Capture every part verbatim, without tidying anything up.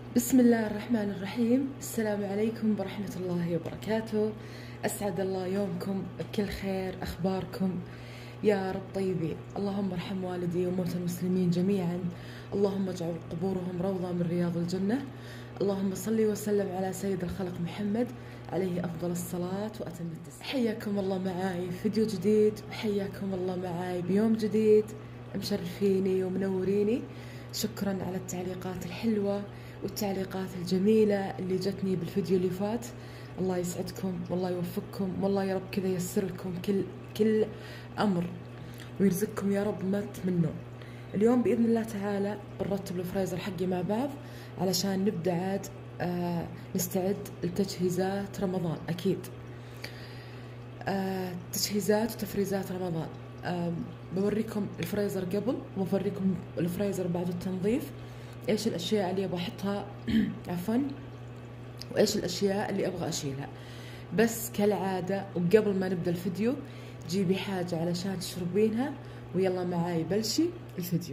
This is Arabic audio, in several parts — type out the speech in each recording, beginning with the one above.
بسم الله الرحمن الرحيم. السلام عليكم ورحمة الله وبركاته. أسعد الله يومكم بكل خير. أخباركم يا رب طيبين. اللهم ارحم والدي وموتى المسلمين جميعا. اللهم اجعل قبورهم روضة من رياض الجنة. اللهم صل وسلم على سيد الخلق محمد عليه أفضل الصلاة وأتم التسليم. حياكم الله معاي في فيديو جديد، وحياكم الله معاي بيوم جديد. مشرفيني ومنوريني. شكرا على التعليقات الحلوة والتعليقات الجميلة اللي جتني بالفيديو اللي فات. الله يسعدكم والله يوفقكم والله يا رب كذا ييسر لكم كل كل أمر ويرزقكم يا رب ما تتمنون. اليوم بإذن الله تعالى بنرتب الفريزر حقي مع بعض علشان نبدأ عاد آه نستعد لتجهيزات رمضان. أكيد آه تجهيزات وتفريزات رمضان. آه بوريكم الفريزر قبل وبوريكم الفريزر بعد التنظيف، ايش الاشياء اللي ابغى احطها عفوا وايش الاشياء اللي ابغى اشيلها. بس كالعاده وقبل ما نبدا الفيديو جيبي حاجه علشان تشربينها، ويلا معاي بلشي الفيديو.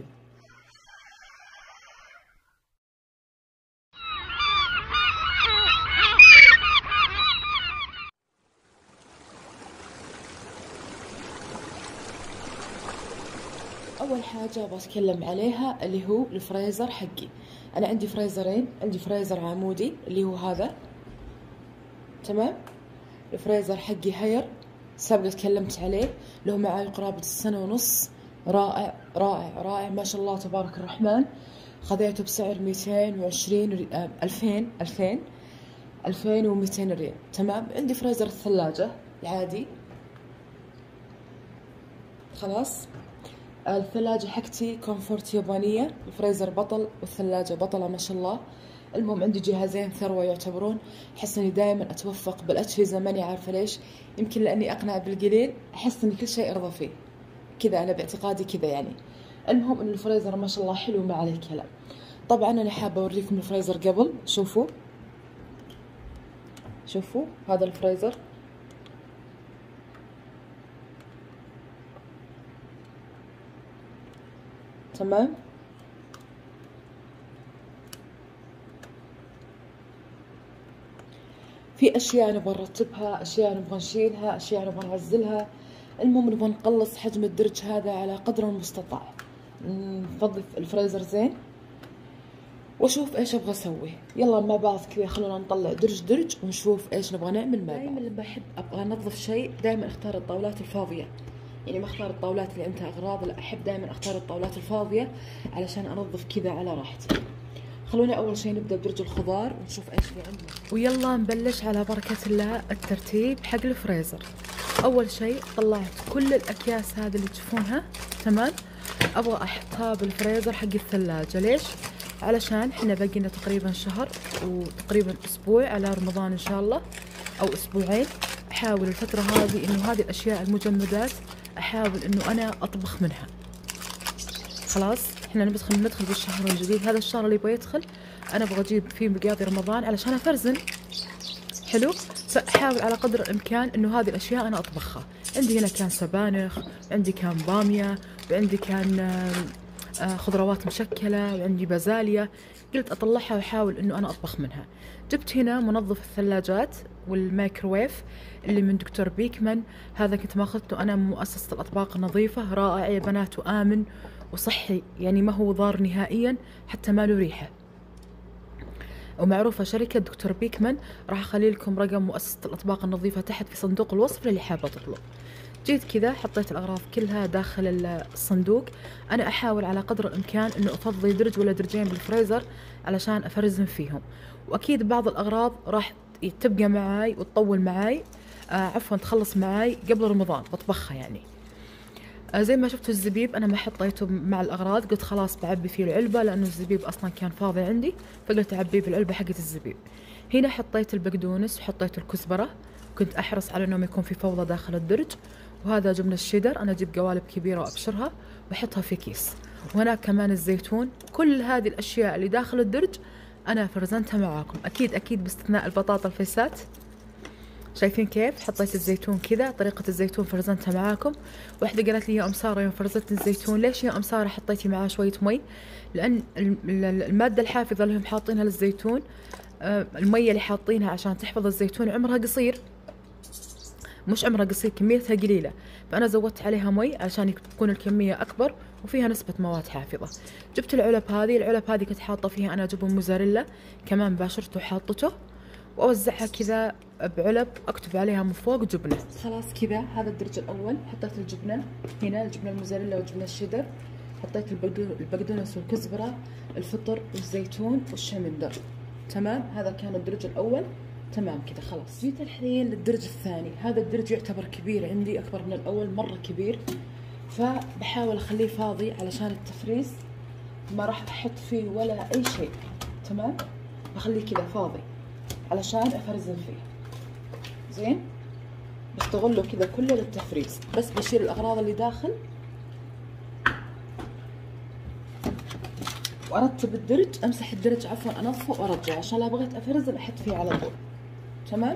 أول حاجة بتكلم عليها اللي هو الفريزر حقي. أنا عندي فريزرين، عندي فريزر عمودي اللي هو هذا، تمام. الفريزر حقي هير سابقا تكلمت عليه، له معاي قرابة السنة ونص. رائع رائع رائع ما شاء الله تبارك الرحمن. خذيته بسعر ميتين وعشرين ألفين ألفين ألفين وميتين ريال، تمام. عندي فريزر الثلاجة العادي خلاص. الثلاجة حقتي كومفورت يابانية، الفريزر بطل والثلاجة بطلة ما شاء الله. المهم عندي جهازين ثروة يعتبرون. أحس إني دائما أتوفق بالأجهزة، ماني عارفة ليش، يمكن لأني أقنع بالقليل، أحس إن كل شيء أرضى فيه كذا، أنا باعتقادي كذا يعني. المهم إن الفريزر ما شاء الله حلو ما عليه كلام. طبعا أنا حابة أوريكم الفريزر قبل. شوفوا شوفوا هذا الفريزر، تمام. في اشياء نبغى نرتبها، اشياء نبغى نشيلها، اشياء نبغى نعزلها. المهم نبغى نقلص حجم الدرج هذا على قدر المستطاع. نفضي الفريزر زين واشوف ايش ابغى اسوي. يلا مع بعض كذا خلونا نطلع درج درج ونشوف ايش نبغى نعمل مع بعض. دائما لما احب ابغى انظف شيء دائما اختار الطاولات الفاضيه، يعني ما اختار الطاولات اللي انتها اغراض، لا احب دائما اختار الطاولات الفاضيه علشان انظف كذا على راحتي. خلونا اول شيء نبدا بدرج الخضار ونشوف ايش في عندنا. ويلا نبلش على بركه الله الترتيب حق الفريزر. اول شيء طلعت كل الاكياس هذه اللي تشوفونها، تمام. ابغى احطها بالفريزر حق الثلاجه. ليش؟ علشان احنا باقينا تقريبا شهر وتقريبا اسبوع على رمضان ان شاء الله، او اسبوعين. احاول الفتره هذه انه هذه الاشياء المجمدات احاول انه انا اطبخ منها. خلاص احنا ندخل ندخل بالشهر الجديد، هذا الشهر اللي يبغى يدخل انا ابغى اجيب فيه مقاضي رمضان علشان افرزن. حلو، فاحاول على قدر الامكان انه هذه الاشياء انا اطبخها. عندي هنا كان سبانخ، وعندي كان باميه، وعندي كان خضروات مشكله، وعندي بازاليا. قلت اطلعها واحاول انه انا اطبخ منها. جبت هنا منظف الثلاجات والمايكروويف اللي من دكتور بيكمان. هذا كنت ماخذته انا من مؤسسه الاطباق النظيفه. رائع يا بنات وامن وصحي، يعني ما هو ضار نهائيا، حتى ما له ريحه. ومعروفه شركه دكتور بيكمان. راح اخلي لكم رقم مؤسسه الاطباق النظيفه تحت في صندوق الوصف للي حابه تطلب. جيت كذا حطيت الاغراض كلها داخل الصندوق. انا احاول على قدر الامكان انه افضي درج ولا درجين بالفريزر علشان افرزن فيهم. واكيد بعض الاغراض راح تبقى معاي وتطول معاي، آه عفوا تخلص معاي قبل رمضان بطبخها يعني. آه زي ما شفتوا الزبيب انا ما حطيته مع الاغراض، قلت خلاص بعبي فيه العلبه لانه الزبيب اصلا كان فاضي عندي، فقلت اعبيه بالعلبه حقت الزبيب. هنا حطيت البقدونس وحطيت الكزبره، كنت احرص على انه ما يكون في فوضى داخل الدرج. وهذا جبنه الشيدر، انا اجيب قوالب كبيره وابشرها واحطها في كيس. وهناك كمان الزيتون. كل هذه الاشياء اللي داخل الدرج انا فرزنتها معاكم، اكيد اكيد باستثناء البطاطا الفيسات. شايفين كيف حطيت الزيتون كذا؟ طريقة الزيتون فرزنتها معاكم. واحدة قالت لي يا أم سارة يوم فرزت الزيتون ليش يا أم سارة حطيتي معاه شوية مي؟ لأن المادة الحافظة اللي هم حاطينها للزيتون، المية اللي حاطينها عشان تحفظ الزيتون عمرها قصير، مش عمرها قصير، كميتها قليلة، فأنا زودت عليها مي عشان تكون الكمية أكبر وفيها نسبة مواد حافظة. جبت العلب هذه، العلب هذه كنت حاطة فيها أنا جبن موزاريلا كمان باشرته وحاطته، وأوزعها كذا بعلب أكتب عليها من فوق جبنة. خلاص كذا هذا الدرج الأول، حطيت الجبنة هنا، الجبنة الموزاريلا والجبنة الشيدر، حطيت البقدونس والكزبرة، الفطر والزيتون والشمندر. تمام، هذا كان الدرج الأول. تمام كذا خلاص. جيت الحين للدرج الثاني، هذا الدرج يعتبر كبير عندي، أكبر من الأول مرة كبير، فبحاول أخليه فاضي علشان التفريز، ما راح أحط فيه ولا أي شيء. تمام، بخليه كذا فاضي علشان أفرزن فيه. زين، بستغله كذا كله للتفريز، بس بشيل الأغراض اللي داخل وأرتب الدرج، أمسح الدرج عفوا، أنظفه وأرجعه عشان لو بغيت أفرزن أحط فيه على طول. تمام،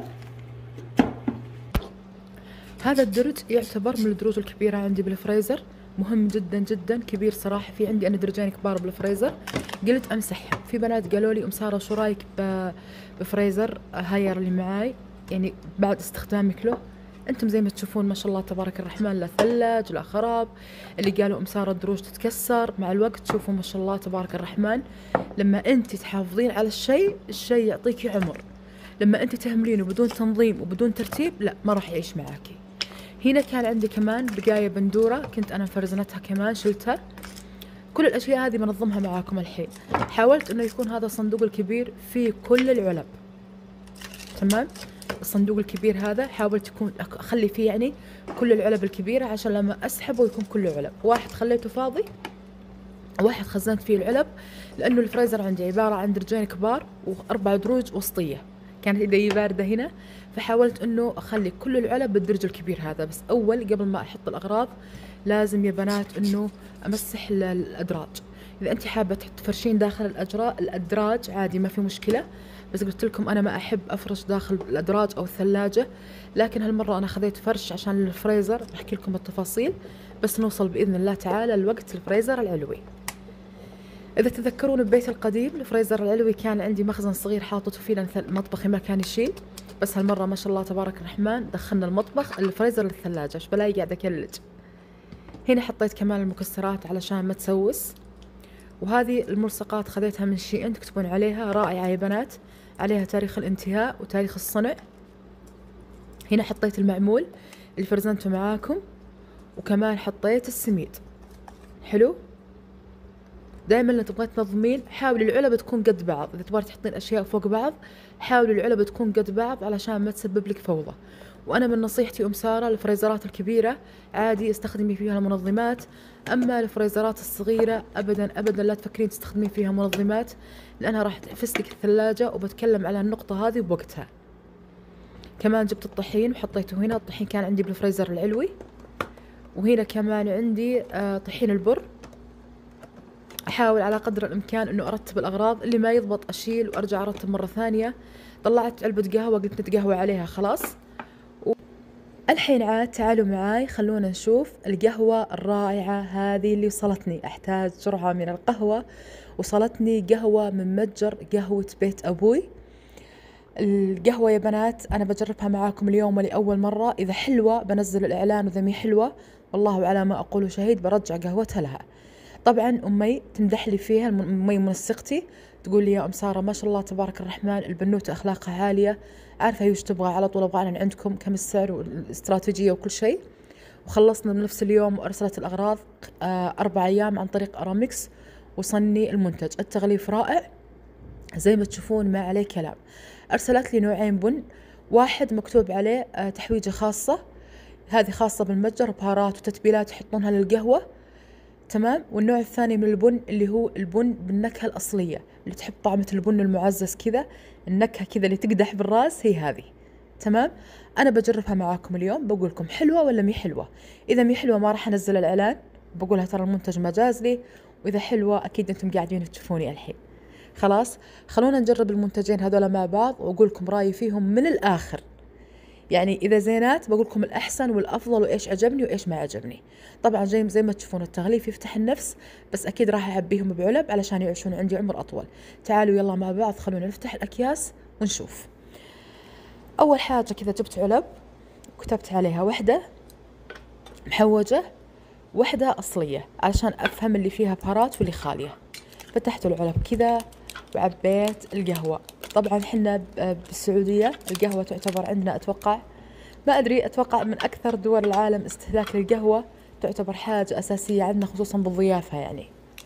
هذا الدرج يعتبر من الدروج الكبيرة عندي بالفريزر، مهم جدا جدا كبير صراحة. في عندي أنا درجين كبار بالفريزر، قلت أمسحهم. في بنات قالوا لي أم سارة شو رايك بفريزر هاير اللي معاي، يعني بعد استخدامك له. أنتم زي ما تشوفون ما شاء الله تبارك الرحمن، لا ثلج لا خراب. اللي قالوا أم سارة الدروج تتكسر مع الوقت، شوفوا ما شاء الله تبارك الرحمن. لما أنت تحافظين على الشيء، الشيء يعطيكي عمر. لما أنت تهملينه بدون تنظيم وبدون ترتيب، لا ما راح يعيش معاكي. هنا كان عندي كمان بقايا بندورة، كنت أنا مفرزنتها كمان شلتها. كل الأشياء هذه بنظمها معاكم الحين. حاولت إنه يكون هذا الصندوق الكبير فيه كل العلب. تمام، الصندوق الكبير هذا حاولت يكون أخلي فيه يعني كل العلب الكبيرة، عشان لما أسحبه يكون كله علب. واحد خليته فاضي، واحد خزنت فيه العلب، لأنه الفريزر عندي عبارة عن درجين كبار وأربع دروج وسطية، كانت ايدي باردة هنا، فحاولت انه اخلي كل العلب بالدرج الكبير هذا. بس اول قبل ما احط الاغراض لازم يا بنات انه امسح الادراج. اذا انت حابة تفرشين داخل الأجراء الادراج عادي ما في مشكلة، بس قلت لكم انا ما احب افرش داخل الادراج او الثلاجة، لكن هالمرة انا خذيت فرش عشان الفريزر، بحكي لكم التفاصيل بس نوصل باذن الله تعالى لوقت الفريزر العلوي. إذا تذكرون ببيت القديم الفريزر العلوي كان عندي مخزن صغير حاطته فيه لأن مطبخي ما كان يشيل، بس هالمرة ما شاء الله تبارك الرحمن دخلنا المطبخ الفريزر للثلاجة، ايش بلاقي قاعدة أكلج. هنا حطيت كمان المكسرات علشان ما تسوس، وهذه الملصقات خذيتها من شي إن، تكتبون عليها رائعة يا بنات، عليها تاريخ الانتهاء وتاريخ الصنع. هنا حطيت المعمول اللي فرزنته معاكم، وكمان حطيت السميد. حلو، دائما لما تبغى تنظمين حاولي العلب تكون قد بعض، اذا تبغى تحطين اشياء فوق بعض حاولي العلب تكون قد بعض علشان ما تسبب لك فوضى. وانا من نصيحتي ام ساره الفريزرات الكبيره عادي استخدمي فيها المنظمات، اما الفريزرات الصغيره ابدا ابدا لا تفكرين تستخدمين فيها منظمات، لانها راح تفس لك الثلاجه، وبتكلم على النقطه هذه بوقتها. كمان جبت الطحين وحطيته هنا، الطحين كان عندي بالفريزر العلوي. وهنا كمان عندي آه طحين البر. احاول على قدر الامكان انه ارتب الاغراض، اللي ما يضبط اشيل وارجع ارتب مره ثانيه. طلعت علبه قهوه قلت نتقهوى عليها خلاص. و... الحين عاد تعالوا معاي خلونا نشوف القهوه الرائعه هذه اللي وصلتني. احتاج جرعه من القهوه، وصلتني قهوه من متجر قهوه بيت ابوي. القهوه يا بنات انا بجربها معاكم اليوم لاول مره، اذا حلوه بنزل الاعلان، واذا مي حلوه والله على ما اقول شهيد برجع قهوتها لها. طبعا امي تمدح لي فيها، امي منسقتي، تقول لي يا ام ساره ما شاء الله تبارك الرحمن البنوته اخلاقها عاليه، عارفه وش تبغى، على طول ابغى من عندكم كم السعر والاستراتيجيه وكل شيء. وخلصنا بنفس اليوم، وارسلت الاغراض اربع ايام عن طريق ارامكس، وصلني المنتج. التغليف رائع زي ما تشوفون ما عليه كلام. ارسلت لي نوعين بن، واحد مكتوب عليه تحويجه خاصه، هذه خاصه بالمتجر، بهارات وتتبيلات يحطونها للقهوه. تمام، والنوع الثاني من البن اللي هو البن بالنكهة الأصلية، اللي تحب طعمة البن المعزز كذا، النكهة كذا اللي تقدح بالراس، هي هذه. تمام، أنا بجربها معاكم اليوم، بقول لكم حلوة ولا مي حلوة. إذا مي حلوة ما راح أنزل الإعلان، بقولها ترى المنتج مجاز لي، وإذا حلوة أكيد أنتم قاعدين تشوفوني الحين. خلاص، خلونا نجرب المنتجين هذولا مع بعض، وأقول لكم رأيي فيهم من الآخر. يعني اذا زينات بقول لكم الاحسن والافضل وايش عجبني وايش ما عجبني. طبعا زي زي ما تشوفون التغليف يفتح النفس، بس اكيد راح اعبيهم بعلب علشان يعيشون عندي عمر اطول. تعالوا يلا مع بعض خلونا نفتح الاكياس ونشوف. اول حاجه كذا جبت علب كتبت عليها وحده محوجه وحده اصليه علشان افهم اللي فيها بهارات واللي خاليه. فتحت العلب كذا وعبيت القهوه. طبعا حنا بالسعوديه القهوه تعتبر عندنا اتوقع ما ادري اتوقع من اكثر دول العالم استهلاك للقهوه، تعتبر حاجه اساسيه عندنا خصوصا بالضيافه يعني.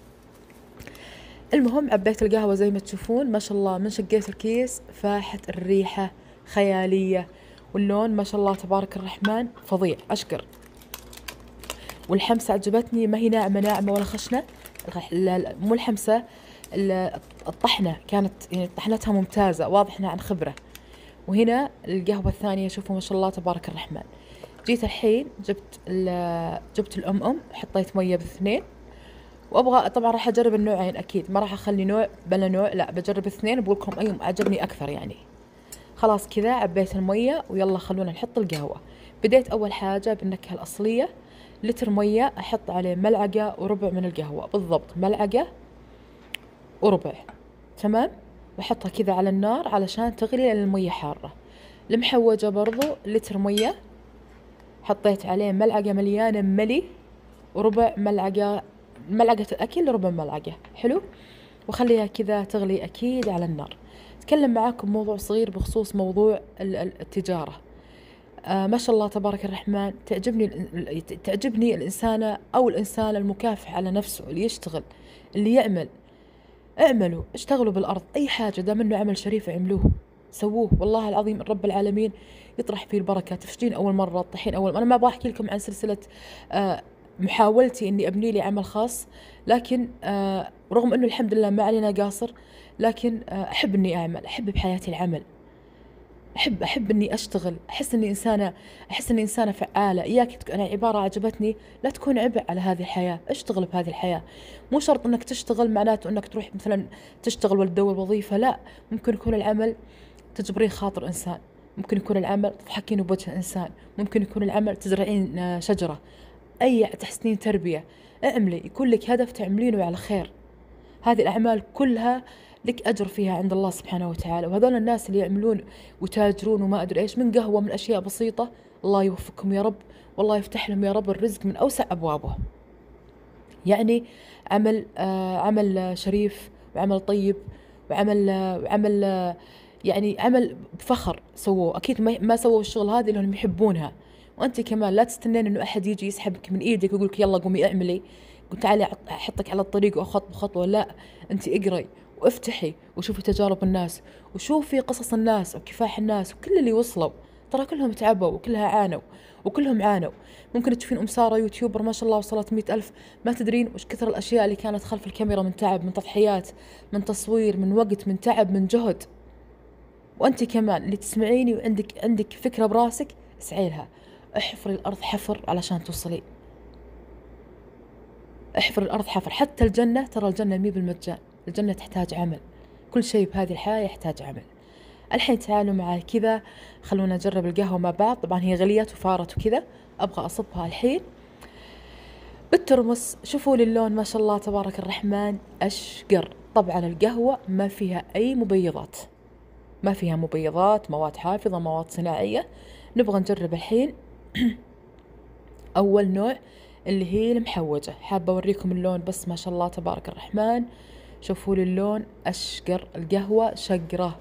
المهم عبيت القهوه زي ما تشوفون ما شاء الله، من شقيت الكيس فاحت الريحه خياليه، واللون ما شاء الله تبارك الرحمن فظيع اشقر. والحمسه عجبتني، ما هي ناعمه ناعمه ولا خشنه، مو الحمسه الطحنه كانت يعني طحنتها ممتازه، واضح انها عن خبره. وهنا القهوه الثانيه شوفوا ما شاء الله تبارك الرحمن. جيت الحين جبت جبت الام ام حطيت ميه باثنين، وابغى طبعا راح اجرب النوعين اكيد، ما راح اخلي نوع بلا نوع، لا بجرب اثنين بقول لكم ايهم عجبني اكثر يعني. خلاص كذا عبيت الميه ويلا خلونا نحط القهوه. بديت اول حاجه بالنكهه الاصليه، لتر ميه احط عليه ملعقه وربع من القهوه، بالضبط ملعقه وربع تمام، واحطها كذا على النار علشان تغلي لان الميه حاره. المحوجه برضو لتر ميه حطيت عليه ملعقه مليانه ملي وربع ملعقه، ملعقه الاكل ربع ملعقه، حلو. وخليها كذا تغلي اكيد على النار. اتكلم معاكم موضوع صغير بخصوص موضوع التجاره. آه ما شاء الله تبارك الرحمن، تعجبني تعجبني الإنسانة أو الإنسان المكافح على نفسه، اللي يشتغل اللي يعمل. اعملوا اشتغلوا بالأرض، أي حاجة دام إنه عمل شريف اعملوه سووه، والله العظيم رب العالمين يطرح فيه البركة. تفشين أول مرة تطيحين أول مرة. أنا ما أبغى أحكي لكم عن سلسلة آه محاولتي إني أبني لي عمل خاص، لكن آه رغم إنه الحمد لله ما علينا قاصر، لكن آه أحب إني أعمل، أحب بحياتي العمل، أحب أحب إني أشتغل، أحس إني إنسانة، أحس إني إنسانة فعالة. إياك أنا عبارة عجبتني، لا تكون عبء على هذه الحياة، اشتغل بهذه الحياة. مو شرط إنك تشتغل معناته إنك تروح مثلا تشتغل ولا تدور وظيفة، لا، ممكن يكون العمل تجبرين خاطر إنسان، ممكن يكون العمل تضحكين بوجه إنسان، ممكن يكون العمل تزرعين شجرة، أي تحسنين تربية. اعملي، يكون لك هدف تعملينه على خير. هذه الأعمال كلها لك أجر فيها عند الله سبحانه وتعالى. وهذول الناس اللي يعملون وتاجرون وما أدري إيش من قهوة من أشياء بسيطة، الله يوفقكم يا رب، والله يفتح لهم يا رب الرزق من أوسع أبوابه. يعني عمل آه عمل شريف وعمل طيب وعمل آه وعمل آه يعني عمل بفخر سووه. أكيد ما سووا الشغل هذا لأنهم يحبونها. وأنت كمان لا تستنين إنه أحد يجي يسحبك من إيدك ويقولك يلا قومي اعملي، قلت تعالي أحطك على الطريق وخطوة بخطوة، لا، أنت اقري وافتحي وشوفي تجارب الناس وشوفي قصص الناس وكفاح الناس وكل اللي وصلوا، ترى كلهم تعبوا وكلها عانوا وكلهم عانوا. ممكن تشوفين أم سارة يوتيوبر ما شاء الله وصلت مئة ألف، ما تدرين وش كثر الأشياء اللي كانت خلف الكاميرا من تعب، من تضحيات، من تصوير، من وقت، من تعب، من جهد. وأنت كمان اللي تسمعيني وعندك عندك فكرة براسك اسعي لها، احفري الأرض حفر علشان توصلي، احفر الأرض حفر. حتى الجنة، ترى الجنة مي بالمجان، الجنة تحتاج عمل، كل شيء بهذه الحياة يحتاج عمل. الحين تعالوا معي كذا خلونا نجرب القهوة مع بعض. طبعا هي غليت وفارت وكذا، أبغى أصبها الحين بالترمس. شوفوا لي اللون ما شاء الله تبارك الرحمن أشقر. طبعا القهوة ما فيها أي مبيضات، ما فيها مبيضات، مواد حافظة، مواد صناعية. نبغى نجرب الحين أول نوع اللي هي المحوجة. حابة أوريكم اللون بس ما شاء الله تبارك الرحمن. شوفوا لي اللون أشقر، القهوة شقرة.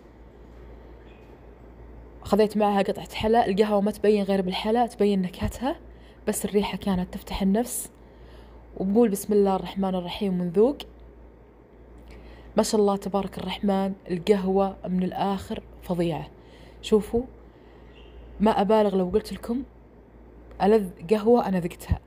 خذيت معها قطعة حلا، القهوة ما تبين غير بالحلا، تبين نكهتها، بس الريحة كانت تفتح النفس. وبقول بسم الله الرحمن الرحيم ونذوق. ما شاء الله تبارك الرحمن، القهوة من الآخر فظيعة. شوفوا ما أبالغ لو قلت لكم ألذ قهوة أنا ذقتها،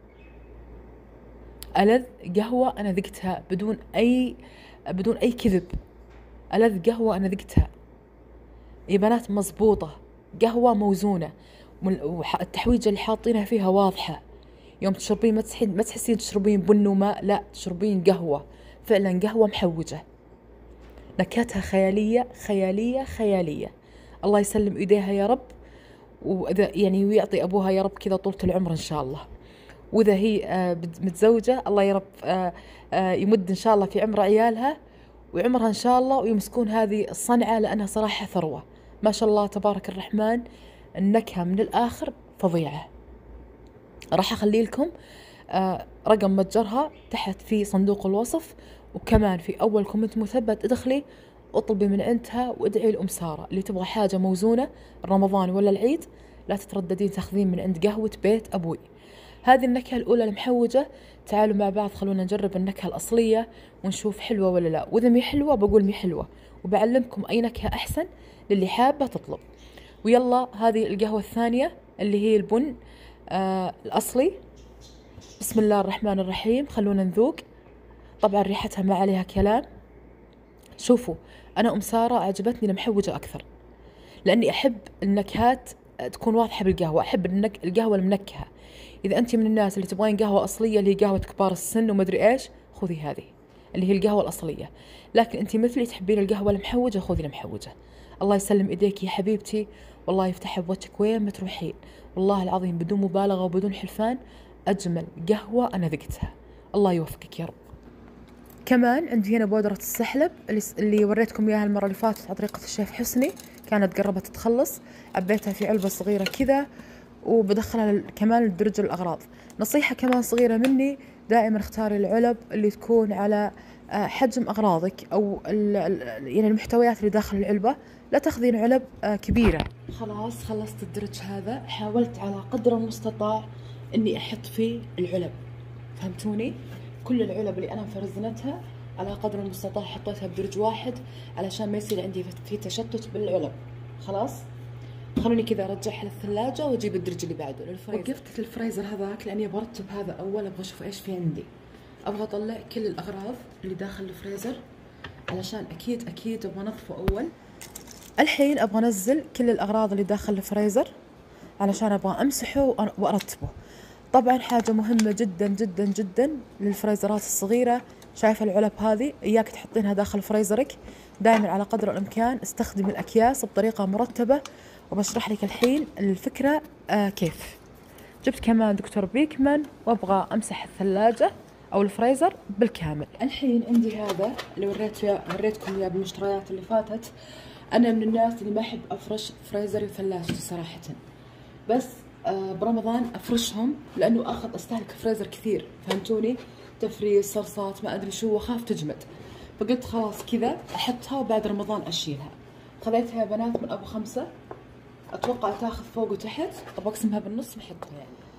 ألذ قهوة أنا ذقتها بدون أي بدون أي كذب. ألذ قهوة أنا ذقتها يا بنات، مزبوطة، قهوة موزونة، التحويجة اللي حاطينها فيها واضحة. يوم تشربين ما تحسين ما تحسين تشربين بن وماء، لا، تشربين قهوة فعلا، قهوة محوجة، نكهتها خيالية خيالية خيالية. الله يسلم إيديها يا رب، واذا يعني ويعطي ابوها يا رب كذا طولة العمر ان شاء الله. واذا هي آه متزوجة الله يا رب آه آه يمد ان شاء الله في عمر عيالها وعمرها ان شاء الله، ويمسكون هذه الصنعة لانها صراحة ثروة ما شاء الله تبارك الرحمن. النكهة من الاخر فظيعة. راح اخلي لكم آه رقم متجرها تحت في صندوق الوصف، وكمان في اول كومنت مثبت ادخلي اطلبي من عندها وادعي لأم سارة. اللي تبغى حاجة موزونة رمضان ولا العيد لا تترددين تاخذين من عند قهوة بيت أبوي. هذه النكهة الأولى المحوجة. تعالوا مع بعض خلونا نجرب النكهة الأصلية ونشوف حلوة ولا لا، وإذا مي حلوة بقول مي حلوة وبعلمكم أي نكهة أحسن للي حابة تطلب. ويلا هذه القهوة الثانية اللي هي البن آه الأصلي. بسم الله الرحمن الرحيم، خلونا نذوق. طبعا ريحتها ما عليها كلام. شوفوا أنا أم سارة عجبتني المحوجة أكثر، لأني أحب النكهات تكون واضحة بالقهوة. أحب النك... القهوة المنكهة. إذا أنت من الناس اللي تبغين قهوة أصلية اللي هي قهوة كبار السن ومدري إيش، خذي هذه اللي هي القهوة الأصلية. لكن أنت مثلي تحبين القهوة المحوجة، خذي المحوجة. الله يسلم إيديك يا حبيبتي، والله يفتح بوجهك وين ما تروحين. والله العظيم بدون مبالغة وبدون حلفان أجمل قهوة أنا ذقتها. الله يوفقك يا رب. كمان عندي هنا بودرة السحلب اللي, اللي وريتكم إياها المرة اللي فاتت على طريقة الشيف حسني، كانت قربت تتخلص. عبيتها في علبة صغيرة كذا وبدخلها كمان لدرج الأغراض. نصيحة كمان صغيرة مني، دائما اختاري العلب اللي تكون على حجم أغراضك أو يعني المحتويات اللي داخل العلبة. لا تاخذين علب كبيرة. خلاص خلصت الدرج هذا. حاولت على قدر المستطاع إني أحط فيه العلب، فهمتوني؟ كل العلب اللي أنا مفرزنتها على قدر المستطاع حطيتها بدرج واحد علشان ما يصير عندي في تشتت بالعلب. خلاص خلوني كذا ارجعها للثلاجة واجيب الدرج اللي بعده للفريزر. وقفت الفريزر هذاك لاني برتب هذا اول، ابغى اشوف ايش في عندي. ابغى اطلع كل الاغراض اللي داخل الفريزر علشان اكيد اكيد ابغى انظفه اول. الحين ابغى انزل كل الاغراض اللي داخل الفريزر علشان ابغى امسحه وارتبه. طبعا حاجة مهمة جدا جدا جدا للفريزرات الصغيرة، شايفة العلب هذه اياك تحطينها داخل فريزرك. دائما على قدر الامكان استخدمي الاكياس بطريقة مرتبة، وبشرح لك الحين الفكرة آه كيف. جبت كمان دكتور بيكمان وابغى امسح الثلاجة او الفريزر بالكامل. الحين عندي هذا اللي وريت وريتكم اياه بالمشتريات اللي فاتت. انا من الناس اللي ما احب افرش فريزري وثلاجتي صراحة، بس آه برمضان افرشهم لانه اخذ استهلك فريزر كثير، فهمتوني؟ تفريز صرصات ما ادري شو، واخاف تجمد. فقلت خلاص كذا احطها وبعد رمضان اشيلها. خذيتها يا بنات من ابو خمسة، اتوقع تاخذ فوق وتحت. ابغى اقسمها بالنص بحطها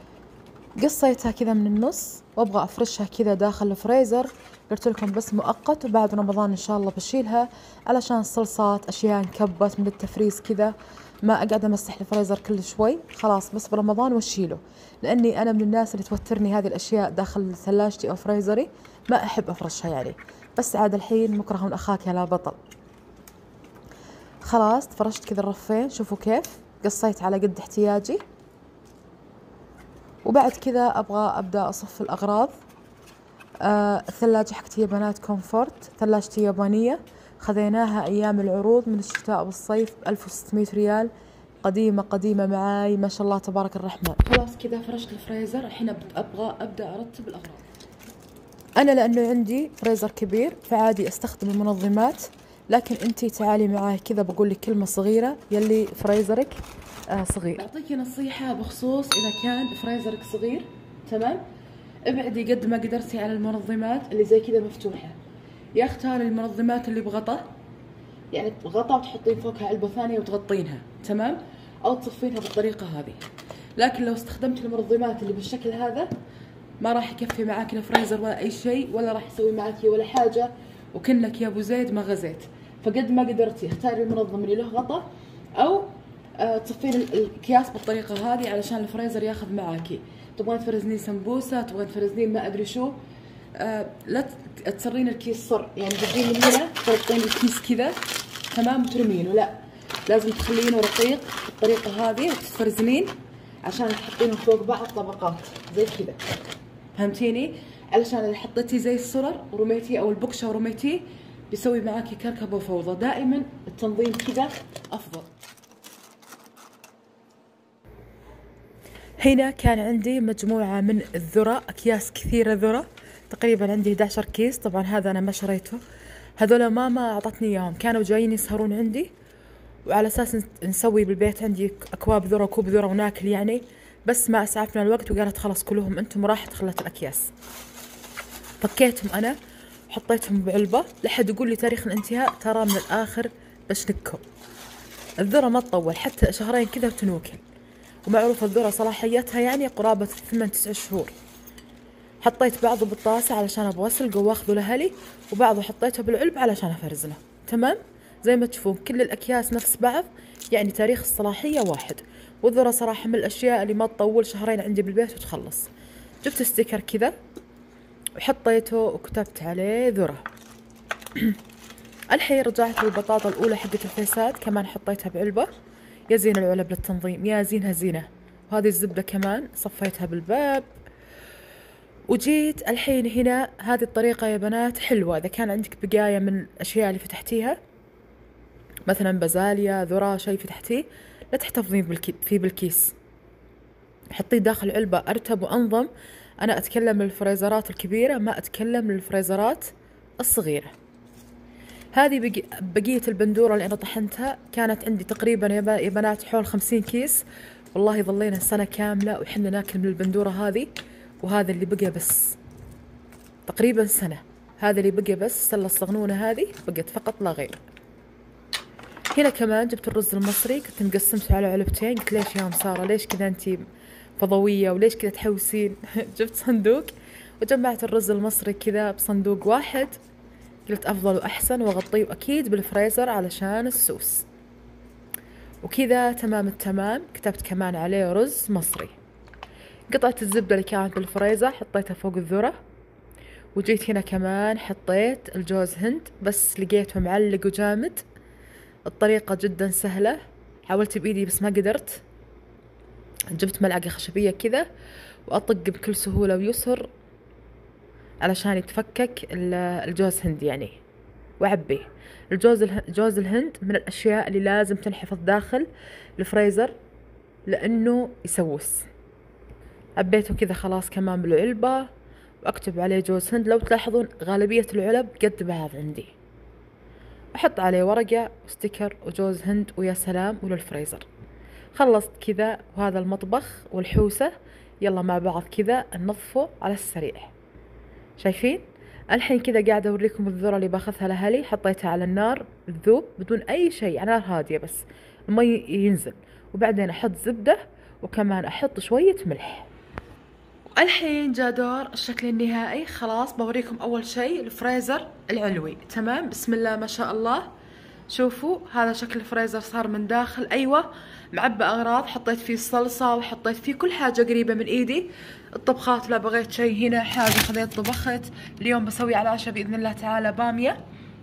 يعني. قصيتها كذا من النص وابغى افرشها كذا داخل الفريزر. قلت لكم بس مؤقت، وبعد رمضان ان شاء الله بشيلها علشان الصلصات اشياء انكبت من التفريز كذا ما اقعد امسح الفريزر كل شوي. خلاص بس برمضان واشيله، لاني انا من الناس اللي توترني هذه الاشياء داخل ثلاجتي او فريزري، ما احب افرشها يعني. بس عاد الحين مكره اخاك لا بطل. خلاص فرشت كذا الرفين، شوفوا كيف قصيت على قد احتياجي. وبعد كذا ابغى ابدا اصف الاغراض. آه الثلاجة حقتي يا بنات كومفورت، ثلاجتي يابانية، خذيناها ايام العروض من الشتاء والصيف بألف وستمية ريال، قديمة قديمة معاي ما شاء الله تبارك الرحمن. خلاص كذا فرشت الفريزر. الحين ابغى ابدا ارتب الاغراض. انا لانه عندي فريزر كبير فعادي استخدم المنظمات، لكن انتي تعالي معاي كذا بقول لك كلمة صغيرة يلي فريزرك آه صغير. بعطيكي نصيحة بخصوص اذا كان فريزرك صغير، تمام؟ ابعدي قد ما قدرتي على المنظمات اللي زي كذا مفتوحة. يا اختاري المنظمات اللي بغطاء، يعني غطاء وتحطين فوقها علبة ثانية وتغطينها، تمام؟ او تصفينها بالطريقة هذه. لكن لو استخدمت المنظمات اللي بالشكل هذا ما راح يكفي معاك لا فريزر ولا اي شيء، ولا راح يسوي معاكي ولا حاجة، وكنك يا ابو زيد ما غزيت. فقد ما قدرتي اختاري المنظم اللي له غطاء، او آه تصفين الاكياس بالطريقة هذه علشان الفريزر ياخذ معاكي. تبغين تفرزنين سمبوسة، تبغين تفرزنين ما ادري شو، آه لا تسرين الكيس صر، يعني تجين من هنا تحطين الكيس كذا تمام وترمينه، لا لازم تخلينه رقيق بالطريقة هذه وتفرزنين عشان تحطينه فوق بعض طبقات زي كذا، فهمتيني؟ علشان اللي حطيتيه زي السرر ورميتيه او البكشة ورميتيه بيسوي معاكي كركبة وفوضى. دائما التنظيم كذا افضل. هنا كان عندي مجموعة من الذرة، أكياس كثيرة ذرة، تقريبا عندي إحدى عشر كيس. طبعا هذا أنا ما شريته، هذولا ماما أعطتني إياهم، كانوا جايين يسهرون عندي وعلى أساس نسوي بالبيت عندي أكواب ذرة وكوب ذرة وناكل يعني، بس ما أسعفنا الوقت وقالت خلاص كلهم أنتم، راحت خلت الأكياس. فكيتهم أنا وحطيتهم بعلبة لحد يقول لي تاريخ الانتهاء ترى من الآخر بشنكهم. الذرة ما تطول، حتى شهرين كذا وتنوكل، ومعروف الذرة صلاحيتها يعني قرابة ثمان تسع شهور. حطيت بعضه بالطاسة علشان أبغى أسلقه وأخذه لأهلي، وبعضه حطيته بالعلب علشان أفرزنه. تمام، زي ما تشوفون كل الأكياس نفس بعض، يعني تاريخ الصلاحية واحد. والذرة صراحة من الأشياء اللي ما تطول، شهرين عندي بالبيت وتخلص. جبت ستيكر كذا وحطيته وكتبت عليه ذرة. الحين رجعت للبطاطا الأولى حقت الفيساد، كمان حطيتها بعلبة. يا زين العلب للتنظيم، يا زينها زينة. وهذه الزبدة كمان صفيتها بالباب. وجيت الحين هنا، هذه الطريقة يا بنات حلوة إذا كان عندك بقايا من الأشياء اللي فتحتيها، مثلا بازاليا ذرة شيء فتحتيه، لا تحتفظين بالكي فيه بالكيس، حطيه داخل علبة أرتب وأنظم. أنا أتكلم للفريزرات الكبيرة، ما أتكلم للفريزرات الصغيرة. هذه بقي بقية البندورة اللي أنا طحنتها، كانت عندي تقريبا يا بنات حول خمسين كيس. والله ظلينا سنة كاملة وحنا ناكل من البندورة هذه، وهذا اللي بقى بس تقريبا سنة. هذا اللي بقى بس، السلة الصغنونة هذه بقت فقط لا غير. هنا كمان جبت الرز المصري، كنت مقسمته على علبتين. قلت ليش يا ام سارة ليش كذا انتي فضوية وليش كذا تحوسين؟ جبت صندوق وجمعت الرز المصري كذا بصندوق واحد، قلت افضل واحسن، واغطيه اكيد بالفريزر علشان السوس. وكذا تمام التمام. كتبت كمان عليه رز مصري. قطعة الزبدة اللي كانت بالفريزر حطيتها فوق الذرة. وجيت هنا كمان حطيت الجوز هند، بس لقيته معلق وجامد. الطريقة جدا سهلة، حاولت بإيدي بس ما قدرت. جبت ملعقة خشبية كذا وأطق بكل سهولة ويسر علشان يتفكك الجوز هند يعني، وعبيه. الجوز جوز الهند من الأشياء اللي لازم تنحفظ داخل الفريزر لأنه يسوس. عبيته كذا خلاص كمان بالعلبة، وأكتب عليه جوز هند. لو تلاحظون غالبية العلب قد بعض عندي. أحط عليه ورقة وستيكر وجوز هند، ويا سلام وللفريزر. خلصت كذا، وهذا المطبخ والحوسة يلا مع بعض كذا ننظفه على السريع. شايفين؟ الحين كذا قاعدة أوريكم الذرة اللي باخذها لأهلي. حطيتها على النار تذوب بدون أي شيء، على نار هادية بس المي ينزل، وبعدين أحط زبدة وكمان أحط شوية ملح. الحين جاء دور الشكل النهائي. خلاص بوريكم أول شيء الفريزر العلوي. تمام، بسم الله ما شاء الله. شوفوا هذا شكل الفريزر صار من داخل. أيوة معبى أغراض، حطيت فيه الصلصة وحطيت فيه كل حاجة قريبة من إيدي. الطبخات لا بغيت شيء هنا حاجة خذيت طبخت. اليوم بسوي على العشاء بإذن الله تعالى بامية،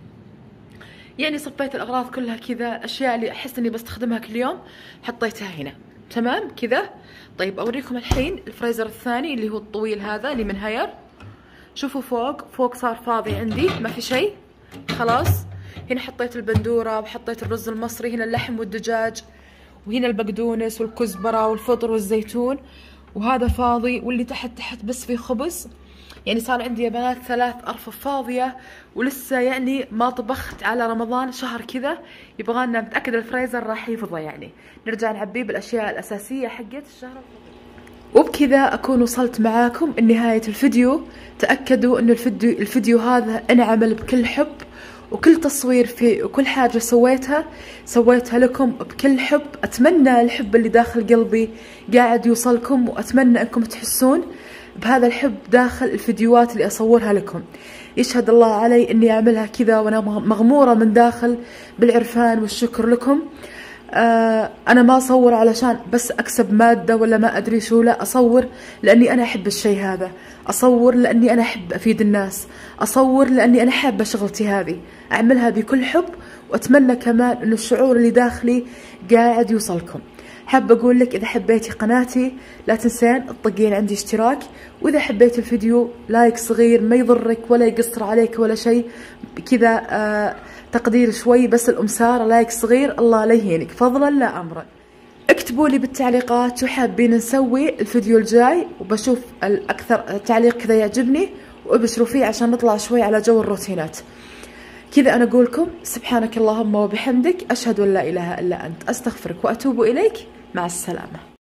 يعني صبيت الأغراض كلها كذا، الأشياء اللي أحس إني بستخدمها كل يوم حطيتها هنا. تمام كذا. طيب أوريكم الحين الفريزر الثاني اللي هو الطويل هذا اللي من هاير. شوفوا فوق فوق صار فاضي عندي، ما في شيء خلاص. هنا حطيت البندورة وحطيت الرز المصري، هنا اللحم والدجاج، وهنا البقدونس والكزبرة والفطر والزيتون، وهذا فاضي. واللي تحت تحت بس في خبز. يعني صار عندي يا بنات ثلاث أرفف فاضية، ولسه يعني ما طبخت على رمضان شهر كذا. يبغالنا متأكد الفريزر راح يفضى، يعني نرجع نعبيه بالأشياء الأساسية حقت الشهر. وبكذا أكون وصلت معاكم لنهاية الفيديو. تأكدوا أن الفيديو, الفيديو هذا انعمل بكل حب، وكل تصوير فيه وكل حاجة سويتها سويتها لكم بكل حب. أتمنى الحب اللي داخل قلبي قاعد يوصلكم، وأتمنى أنكم تحسون بهذا الحب داخل الفيديوهات اللي أصورها لكم. يشهد الله علي أني أعملها كذا وأنا مغمورة من داخل بالعرفان والشكر لكم. آه أنا ما أصور علشان بس أكسب مادة ولا ما أدري شو، لا، أصور لأني أنا أحب الشيء هذا، أصور لأني أنا أحب أفيد الناس، أصور لأني أنا حابة شغلتي هذه، أعملها بكل حب. وأتمنى كمان أن الشعور اللي داخلي قاعد يوصلكم. حابة أقول لك إذا حبيتي قناتي لا تنسين تطقين عندي اشتراك، وإذا حبيت الفيديو لايك صغير ما يضرك ولا يقصر عليك ولا شيء كذا، آه تقدير شوي بس الأم سارة لايك صغير الله لا يهينك فضلا لا أمرا. اكتبوا لي بالتعليقات شو حابين نسوي الفيديو الجاي، وبشوف الاكثر تعليق كذا يعجبني وابشروا فيه عشان نطلع شوي على جو الروتينات. كذا انا اقولكم سبحانك اللهم وبحمدك، اشهد ان لا اله الا انت، استغفرك واتوب اليك. مع السلامه.